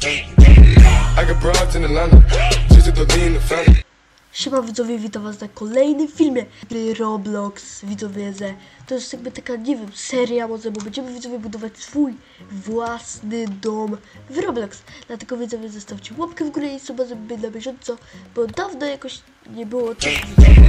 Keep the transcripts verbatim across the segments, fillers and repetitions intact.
Siema widzowie, witam was na kolejnym filmie gry Roblox, widzowie, że to jest jakby taka, nie wiem, seria może, bo będziemy widzowie budować swój własny dom w Roblox. Dlatego widzowie, zostawcie łapkę w górę i suba, żeby być na bieżąco, bo dawno jakoś nie było czasu,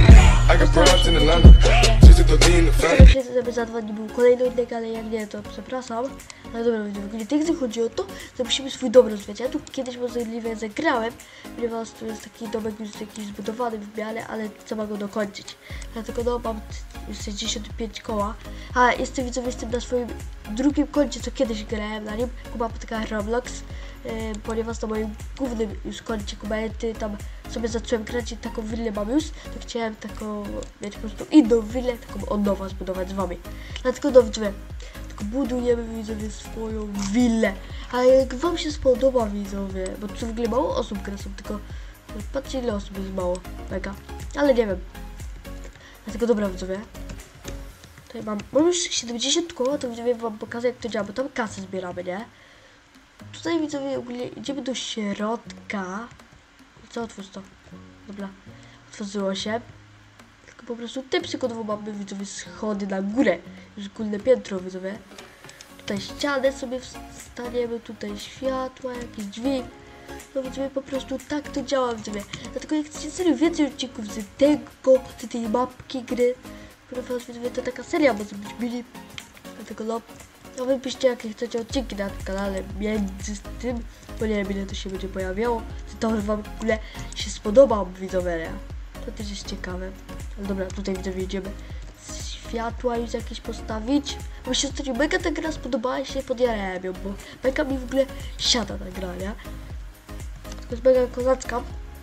ale się, żeby za dwa dni był kolejny odcinek, ale jak nie, to przepraszam. Ale dobra, widzowie, tutaj chodzi o to, że musimy swój dom rozwijać. Ja tu kiedyś możliwie zagrałem, ponieważ tu jest taki domek już jakiś zbudowany w miarę, ale trzeba go dokończyć. Dlatego no, mam już sześćdziesiąt pięć koła. A jestem, widzowie, jestem na swoim drugim koncie, co kiedyś grałem na nim, Kuba Pytka Roblox, yy, ponieważ na moim głównym już koncie Kubaety tam sobie zacząłem grać i taką willę mam już, to chciałem taką mieć po prostu inną willę, taką od nowa zbudować z wami. Dlatego no, widzowie, tylko budujemy, widzowie, swoją willę. A jak wam się spodoba, widzowie, bo tu w ogóle mało osób gra, są tylko, patrzcie ile osób jest mało, mega, ale nie wiem. Dlatego dobra, widzowie, tutaj mam, mam już siedemdziesiąt koła, to widzowie wam pokażę, jak to działa, bo tam kasę zbieramy, nie? Tutaj, widzowie, ogólnie idziemy do środka. Co, otwórz to? Dobra, otworzyło się. Tylko po prostu tym przykładowo mamy, widzowie, schody na górę. Już górne piętro, widzowie. Tutaj ścianę sobie wstaniemy, tutaj światła, jakieś drzwi. No widzowie, po prostu tak to działa, widzowie. Dlatego jak chcecie serio więcej odcinków z tego, z tej mapki gry, ponieważ, widzowie, to taka seria może być mini. Dlatego no, no wy piszcie, jakie chcecie odcinki na tym kanale między tym, bo nie wiem, ile to się będzie pojawiało. To wam w ogóle się spodoba, widzowie, nie? To też jest ciekawe. Ale dobra, tutaj, widzowie, idziemy światła już jakieś postawić. Bo się ostatnio mega ta gra spodobała się, podjarałem ją, bo mega mi w ogóle siada ta gra, nie? To jest mega kozacka.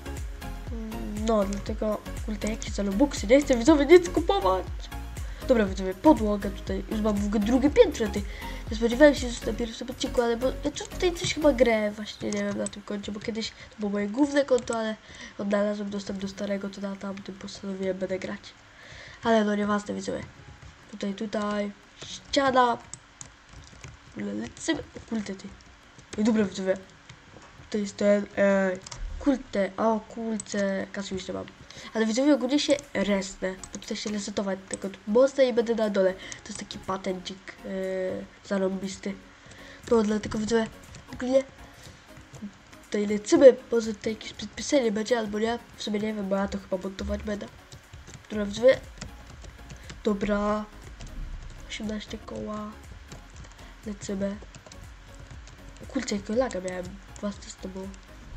No, dlatego, kurde, jakie za Robuxy, nie chcę, widzowie, nic kupować. Dobra, widzowie, podłoga tutaj, już mam w ogóle drugie piętro, ty. Nie spodziewałem się, że to dopiero w tym odcinku, ale bo ja tutaj coś chyba grę właśnie, nie wiem, na tym koncie, bo kiedyś to było moje główne konto, ale odnalazłem dostęp do starego, to na tamtym postanowiłem będę grać. Ale no nieważne, widzowie. Tutaj, tutaj, ściana. Lecimy, kurde, ty. No dobra, widzowie. To jest ten, ej, kulte, o kurczę, kasy już nie mam. Ale widzowie, ogólnie się resnę, bo tutaj się resetować tego mocno i będę na dole. To jest taki patencik yy, zarąbisty. No dlatego, widzowie, ogólnie tutaj lecimy, może tutaj jakieś przedpisanie będzie, albo nie, w sumie nie wiem, bo ja to chyba montować będę. Dobra, widzowie, dobra, osiemnaście koła, lecimy. Kurczę, jakiego laga miałem, własne z tobą.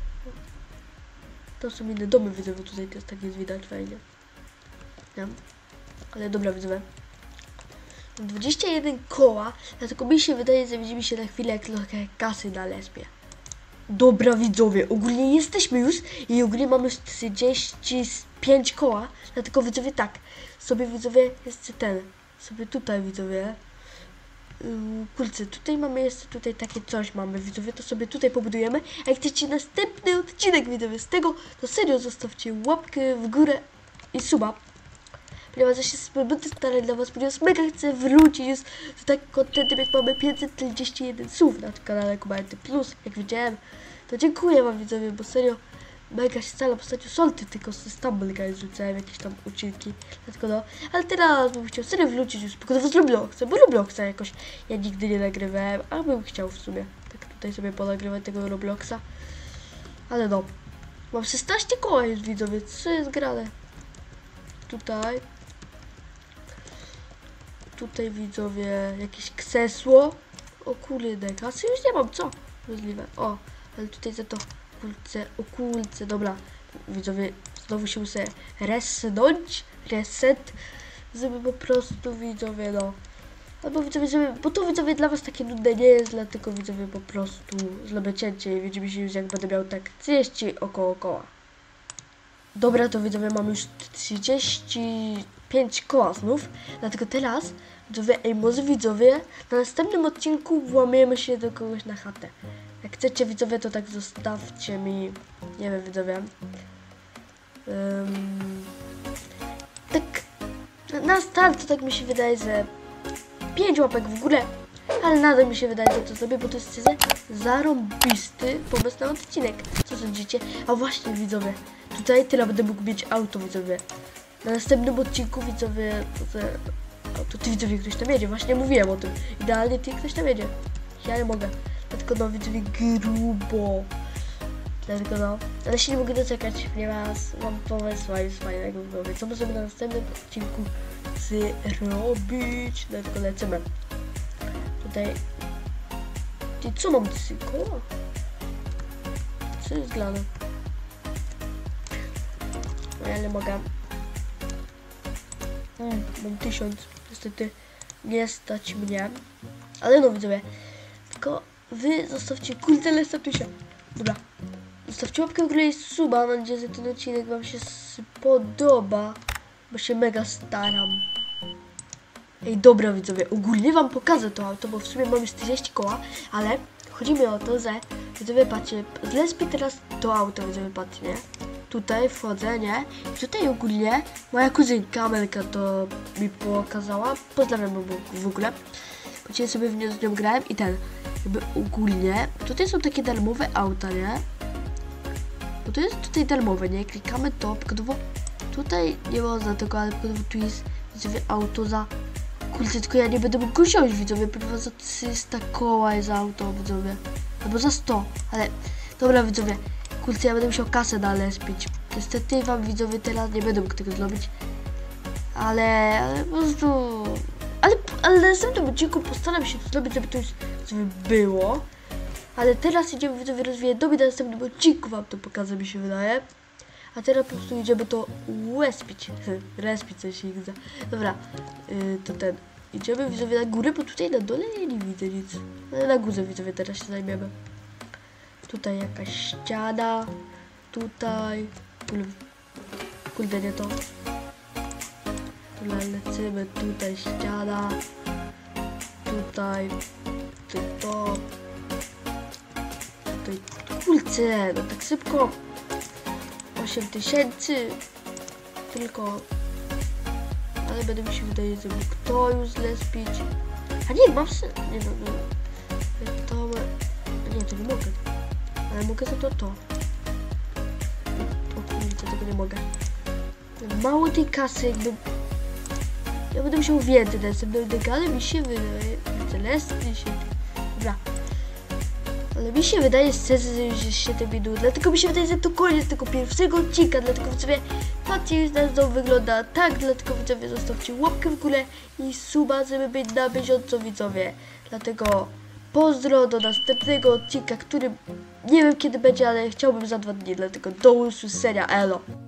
To są inne domy, widzowie, tutaj też tak jest widać fajnie. Nie? Ale dobra, widzowie. Mam dwadzieścia jeden koła, dlatego mi się wydaje, że widzimy się na chwilę jak trochę kasy na lespie. Dobra, widzowie, ogólnie jesteśmy już i ogólnie mamy już trzydzieści pięć koła, dlatego, widzowie, tak, sobie, widzowie, jest ten, sobie tutaj, widzowie. Yy, kurczę, tutaj mamy jeszcze tutaj takie coś mamy, widzowie, to sobie tutaj pobudujemy. A jak chcecie następny odcinek, widzowie, z tego, to serio zostawcie łapkę w górę i suba. Ponieważ ja się będę starać dla was, ponieważ mega chcę wrócić z takim kontentem, jak mamy pięćset czterdzieści jeden słów na kanale Kubaety Plus, jak widziałem. To dziękuję wam, widzowie, bo serio mega się staram, ostatnio solty tylko z Stumble Guys rzucałem jakieś tam odcinki, dlatego no, ale teraz bym chciał serio wrócić już, tylko z Robloxa, bo Robloxa jakoś ja nigdy nie nagrywałem, a bym chciał w sumie, tak tutaj sobie ponagrywać tego Robloxa, ale no, mam szesnaście koła już, widzowie, co jest grane, tutaj, tutaj, widzowie, jakieś krzesło, o kurde, kasy już nie mam, co, możliwe, o, ale tutaj za to kulce, o kulce, dobra, widzowie, znowu się muszę resetnąć, reset, żeby po prostu, widzowie, no, albo widzowie, żeby, bo to, widzowie, dla was takie nudne nie jest, dlatego, widzowie, po prostu zrobię cięcie i widzimy się już, jak będę miał tak trzydzieści około koła. Dobra, to, widzowie, mam już trzydzieści pięć koła znów, dlatego teraz, widzowie, ej, może, widzowie, na następnym odcinku włamiemy się do kogoś na chatę. Jak chcecie, widzowie, to tak zostawcie mi, nie wiem, widzowie, um, tak na start to tak mi się wydaje, że pięć łapek w górę, ale nadal mi się wydaje, że to zrobię, bo to jest szczerze zarąbisty pomysł na odcinek. Co sądzicie? A właśnie, widzowie, tutaj tyle będę mógł mieć auto, widzowie. Na następnym odcinku, widzowie, to, to ty, widzowie, ktoś tam jedzie, właśnie mówiłem o tym. Idealnie ty, ktoś tam jedzie. Ja nie mogę, dlatego no, widzowie, grubo. Dlatego no, ale się nie mogę doczekać, ponieważ mam pomysł fajnego w głowie. Co możemy na następnym odcinku zrobić? Dlatego lecimy. Tutaj... Ty, co mam trzy koła? Co jest grane? No ja nie mogę. Mm, mam tysiąc. Niestety nie stać mnie. Ale no widzowie. Tylko wy zostawcie kurde następnie. Dobra. Zostawcie łapkę w górę i suba. Mam nadzieję, że ten odcinek wam się spodoba. Bo się mega staram. Ej, dobra widzowie, ogólnie wam pokażę to auto, bo w sumie mam już czterdzieści koła, ale chodzi mi o to, że widzowie patrzcie, zlespię teraz to auto, widzowie patrzcie, nie? Tutaj wchodzę, nie? I tutaj ogólnie moja kuzynka Amelka to mi pokazała, pozdrawiam ją w ogóle, bo dzisiaj sobie w nią z nią grałem i ten, jakby ogólnie, tutaj są takie darmowe auta, nie? Bo to jest tutaj darmowe, nie? Klikamy to, przykładowo tutaj nie można tego, ale przykładowo tu jest widzowie auto za... Kurczę, tylko ja nie będę mógł go wziąć, widzowie, ponieważ za trzysta koła jest auto, widzowie. Albo za sto, ale... Dobra, widzowie, kurczę, ja będę musiał kasę dalej spić. Niestety wam, widzowie, teraz nie będę mógł tego zrobić. Ale... ale po prostu... Ale, ale na następnym odcinku postaram się zrobić, żeby to już sobie było. Ale teraz idziemy, widzowie, rozwijać doby, na następnym odcinku wam to pokażę, mi się wydaje. A teraz po prostu idziemy to respić. Respić coś ich za. Dobra, yy, to ten. Idziemy widzowie na górę, bo tutaj na dole ja nie widzę nic. Ale na górze widzowie teraz się zajmiemy. Tutaj jakaś ściana. Tutaj. Kurde, nie to. Tutaj lecimy, tutaj ściana. Tutaj. Tutaj to. Tutaj. Kurczę, no tak szybko. osiem tysięcy, tylko, ale będę mi się wydaje, że mógł to już zlespić. A nie, mam się, nie no, no, to, nie, to nie mogę, ale mogę za to to. O kurczę, tego nie mogę. Mało tej kasy, jakby, ja będę musiał więcej, ale mi się wydaje, że lespi się, dobra. Ale mi się wydaje szczerze, że już jest siedem minut, dlatego mi się wydaje, że to koniec tego pierwszego odcinka, dlatego sobie patrzcie, już nasz dom wygląda tak, dlatego widzowie zostawcie łapkę w górę i suba, żeby być na bieżąco, widzowie. Dlatego pozdro do następnego odcinka, który nie wiem kiedy będzie, ale chciałbym za dwa dni, dlatego do usłyszenia, elo.